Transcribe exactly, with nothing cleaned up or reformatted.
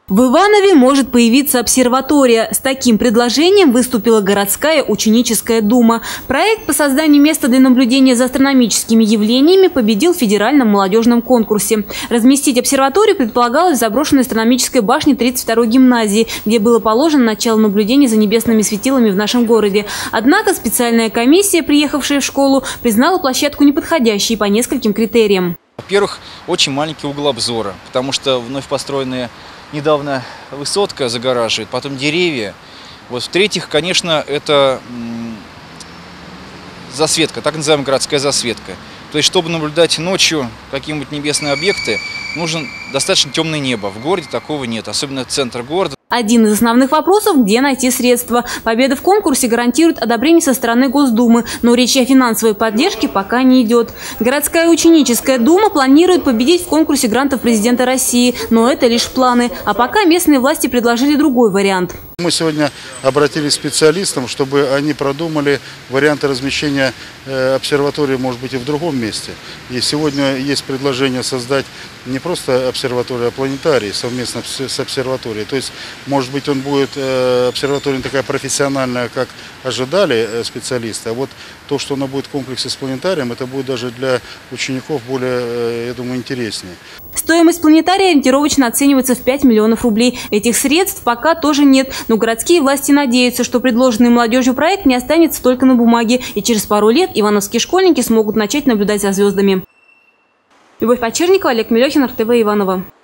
В Иванове может появиться обсерватория. С таким предложением выступила городская ученическая дума. Проект по созданию места для наблюдения за астрономическими явлениями победил в федеральном молодежном конкурсе. Разместить обсерваторию предполагалось в заброшенной астрономической башне тридцать второй гимназии, где было положено начало наблюдения за небесными светилами в нашем городе. Однако специальная комиссия, приехавшая в школу, признала площадку неподходящей по нескольким критериям. Во-первых, очень маленький угол обзора, потому что вновь построенные недавно высотка загораживает, потом деревья. Вот. В-третьих, конечно, это засветка, так называемая городская засветка. То есть, чтобы наблюдать ночью какие-нибудь небесные объекты, нужно достаточно темное небо. В городе такого нет, особенно центр города. Один из основных вопросов – где найти средства. Победа в конкурсе гарантирует одобрение со стороны Госдумы, но речи о финансовой поддержке пока не идет. Городская ученическая дума планирует победить в конкурсе грантов президента России, но это лишь планы. А пока местные власти предложили другой вариант. Мы сегодня обратились к специалистам, чтобы они продумали варианты размещения обсерватории, может быть, и в другом месте. И сегодня есть предложение создать не просто обсерваторию, а планетарий совместно с обсерваторией. То есть, может быть, он будет, обсерватория не такая профессиональная, как ожидали специалисты, а вот то, что она будет в комплексе с планетарием, это будет даже для учеников более, я думаю, интереснее. Стоимость планетария ориентировочно оценивается в пять миллионов рублей. Этих средств пока тоже нет, но городские власти надеются, что предложенный молодежью проект не останется только на бумаге, и через пару лет ивановские школьники смогут начать наблюдать за звездами. Любовь Почерникова, Олег Мелехин, эр тэ вэ Иваново.